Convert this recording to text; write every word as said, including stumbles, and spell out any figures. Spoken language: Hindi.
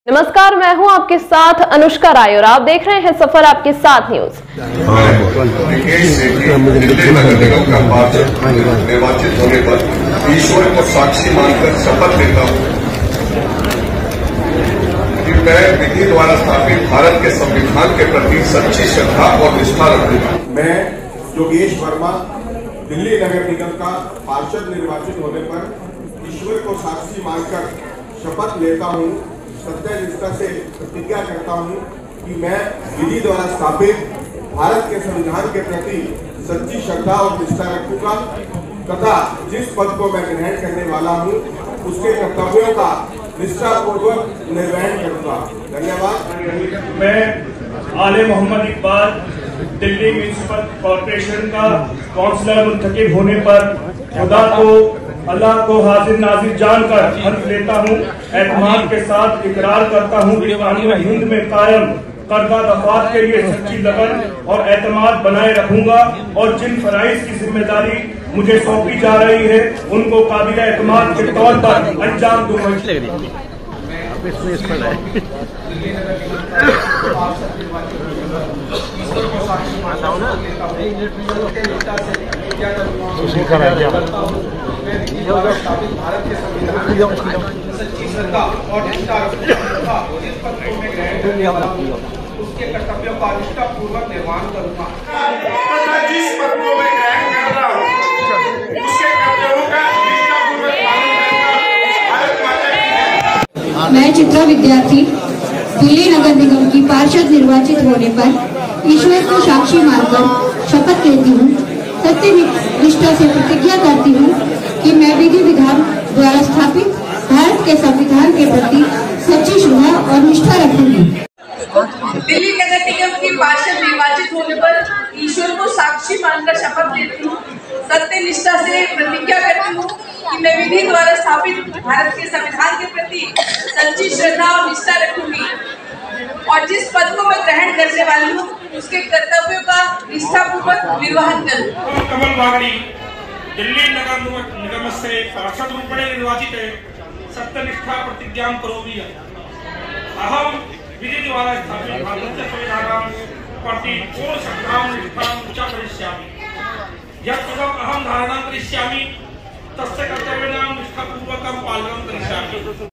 नमस्कार, मैं हूं आपके साथ अनुष्का राय और आप देख रहे हैं सफर आपके साथ न्यूज। निर्वाचित होने पर ईश्वर को साक्षी मानकर शपथ लेता हूं कि मैं विधि द्वारा स्थापित भारत के संविधान के प्रति सच्ची श्रद्धा और निष्ठा रखूंगा। मैं योगेश वर्मा दिल्ली नगर निगम का पार्षद निर्वाचित होने पर ईश्वर को साक्षी मानकर शपथ लेता हूं, सत्य निष्ठा से प्रतिज्ञा करता हूं कि मैं विधि द्वारा स्थापित भारत के संविधान के प्रति सच्ची श्रद्धा और निष्ठा रखूंगा तथा जिस पद को मैं ग्रहण करने वाला हूं उसके कर्तव्यों का निष्ठापूर्वक निर्वहन करूंगा। धन्यवाद। मैं आले मोहम्मद इकबाल दिल्ली म्यूनिसिपल कॉर्पोरेशन का काउंसलर मुंतखब होने पर खुदा को अल्लाह को हाजिर नाजिर जानकर हल्फ लेता हूँ। एतमाद के साथ इकरार करता हूँ कि कानून हिंद में कायम करदा दफात के लिए सच्ची लगन और एतमाद बनाए रखूंगा और जिन फराइज की जिम्मेदारी मुझे सौंपी जा रही है उनको काबिल एतमाद के तौर पर अंजाम दूंगा। भारत के संविधान सच्ची श्रद्धा और निष्ठा रखूंगा, जिस पद को मैं ग्रहण करने वाला हूं उसके कर्तव्यों का निष्ठापूर्वक निर्वहन करूंगा तथा जिस पद को मैं ग्रहण कर रहा हूं उसके कर्तव्यों का निष्ठापूर्वक पालन करूंगा। भारत माता की। मैं चित्रा विद्यार्थी दिल्ली नगर निगम की पार्षद निर्वाचित होने पर ईश्वर को साक्षी मानकर शपथ लेती हूँ, सत्य निष्ठा से प्रतिज्ञा करती हूँ कि मैं विधि विधान द्वारा स्थापित भारत के संविधान के प्रति सच्ची श्रद्धा और निष्ठा रखूंगी। दिल्ली नगर निगम की पार्षद निर्वाचित होने पर ईश्वर को साक्षी मानकर शपथ लेती हूँ, सत्य निष्ठा से प्रतिज्ञा करती हूँ कि मैं विधि द्वारा स्थापित भारत के संविधान के प्रति सच्ची श्रद्धा और निष्ठा रखूंगी और जिस पद को मैं ग्रहण करने वाली हूँ उसके कर्तव्यों का निष्ठापूर्वक निर्वहन करूँ। कमल बागड़ी दिल्ली नगर निगम से पार्षद रूप में निर्वाचित है। सत्यनिष्ठा प्रतिज्ञा करोमि अहम विधि द्वारा स्थापित भारत के संविधान प्रति पूर्ण श्रद्धा निष्ठा च करिष्यामि। यत् पदम् अहं धारणं करिष्यामि तस्य कर्तव्यानां निष्ठापूर्वकं पालनं करिष्यामि।